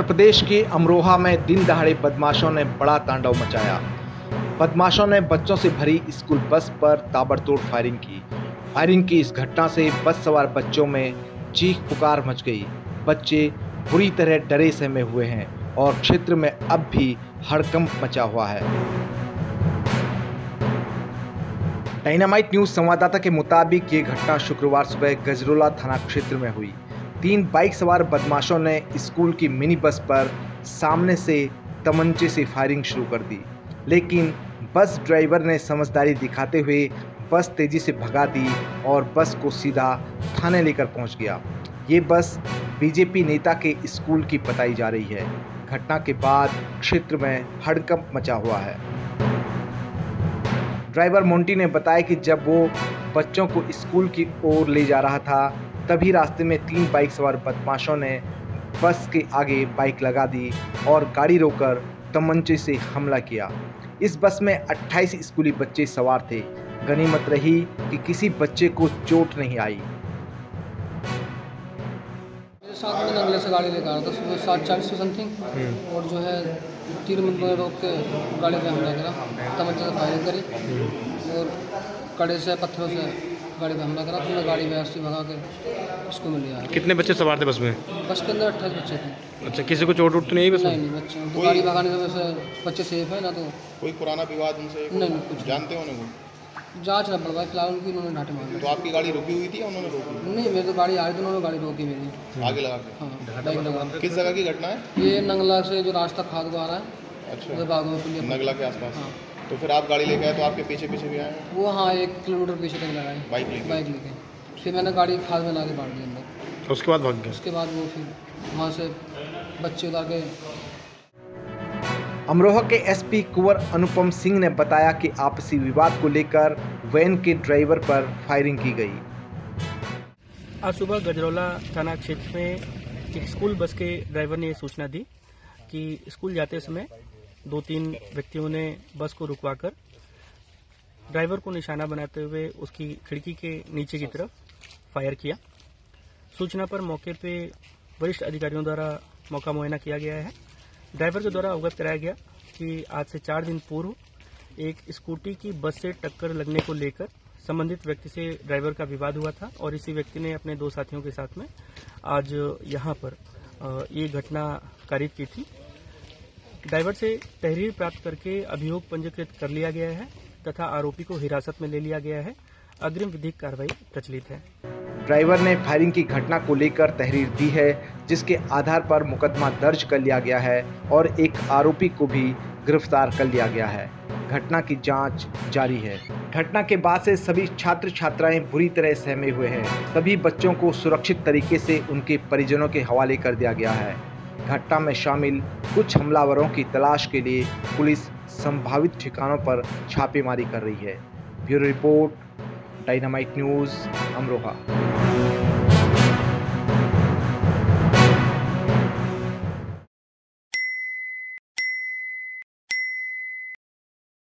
प्रदेश के अमरोहा में दिन दहाड़े बदमाशों ने बड़ा तांडव मचाया। बदमाशों ने बच्चों से भरी स्कूल बस पर ताबड़तोड़ फायरिंग की इस घटना से बस सवार बच्चों में चीख पुकार मच गई। बच्चे बुरी तरह डरे सहमे हुए हैं और क्षेत्र में अब भी हड़कंप मचा हुआ है। डायनामाइट न्यूज संवाददाता के मुताबिक ये घटना शुक्रवार सुबह गजरोला थाना क्षेत्र में हुई। 3 बाइक सवार बदमाशों ने स्कूल की मिनी बस पर सामने से तमंचे से फायरिंग शुरू कर दी, लेकिन बस ड्राइवर ने समझदारी दिखाते हुए बस तेजी से भगा दी और बस को सीधा थाने लेकर पहुंच गया। ये बस बीजेपी नेता के स्कूल की बताई जा रही है। घटना के बाद क्षेत्र में हड़कंप मचा हुआ है। ड्राइवर मोंटी ने बताया कि जब वो बच्चों को स्कूल की ओर ले जा रहा था, तभी रास्ते में 3 बाइक सवार बदमाशों ने बस के आगे बाइक लगा दी और गाड़ी रोककर तमंचे से हमला किया। इस बस में 28 स्कूली बच्चे सवार थे। गनीमत रही कि किसी बच्चे को चोट नहीं आई। मेरे साथ में नंगले से गाड़ी लेकर आ रहा था सुबह 7:40 समथिंग, और जो है 3 मिनट में रोक के गाड़ी पे हमला करा, तमंचे से फायरिंग करी और कड़े से पत्थरों से गाड़ी पे हमला करा। फिर मैं गाड़ी में ऐसे भगा के स्कूल में लिया। कितने बच्चे सवार थे बस में? बस के अंदर 28 बच्चे थे। अच्छा, किसी को चोट उठ नहीं? बस नहीं बच्चे तो गाड़ी भगाने से वैसे बच्चे सेफ है ना। तो कोई पुराना विवाद उनसे? नहीं कुछ जानते हो उन्हें? जांच न पड़वाई फिलहाल उनकी, उन्होंने डांटे मारे। तो आपकी गाड़ी रुकी हुई थी या उन्होंने रोकी? नहीं, मेरी तो गाड़ी आई थी, उन्होंने गाड़ी रोकी मेरी आगे लगा के। हाँ, बाइक लगा। किस जगह की घटना है ये नंगला से जो रास्ता खाद को आ रहा है। अच्छा, बागों नगला के आसपास। हाँ। तो फिर आप गाड़ी लेके आए तो आपके पीछे भी आए? वो हाँ 1 किलोमीटर पीछे तक लगाए बाइक लेके। फिर मैंने गाड़ी खाद में ला के बांट दी अंदर। उसके बाद भाग गया? उसके बाद वो फिर वहाँ से बच्चे उतार के। अमरोहा के एसपी कुंवर अनुपम सिंह ने बताया कि आपसी विवाद को लेकर वैन के ड्राइवर पर फायरिंग की गई। आज सुबह गजरोला थाना क्षेत्र में एक स्कूल बस के ड्राइवर ने ये सूचना दी कि स्कूल जाते समय 2-3 व्यक्तियों ने बस को रुकवाकर ड्राइवर को निशाना बनाते हुए उसकी खिड़की के नीचे की तरफ फायर किया। सूचना पर मौके पे वरिष्ठ अधिकारियों द्वारा मौका मुआयना किया गया है। ड्राइवर के द्वारा अवगत कराया गया कि आज से 4 दिन पूर्व एक स्कूटी की बस से टक्कर लगने को लेकर संबंधित व्यक्ति से ड्राइवर का विवाद हुआ था और इसी व्यक्ति ने अपने 2 साथियों के साथ में आज यहाँ पर ये घटना कारित की थी। ड्राइवर से तहरीर प्राप्त करके अभियोग पंजीकृत कर लिया गया है तथा आरोपी को हिरासत में ले लिया गया है। अग्रिम विधिक कार्रवाई प्रचलित है। ड्राइवर ने फायरिंग की घटना को लेकर तहरीर दी है, जिसके आधार पर मुकदमा दर्ज कर लिया गया है और एक आरोपी को भी गिरफ्तार कर लिया गया है। घटना की जांच जारी है। घटना के बाद से सभी छात्र छात्राएं बुरी तरह सहमे हुए हैं। सभी बच्चों को सुरक्षित तरीके से उनके परिजनों के हवाले कर दिया गया है। घटना में शामिल कुछ हमलावरों की तलाश के लिए पुलिस संभावित ठिकानों पर छापेमारी कर रही है। Bureau report, dynamite news, Amroha.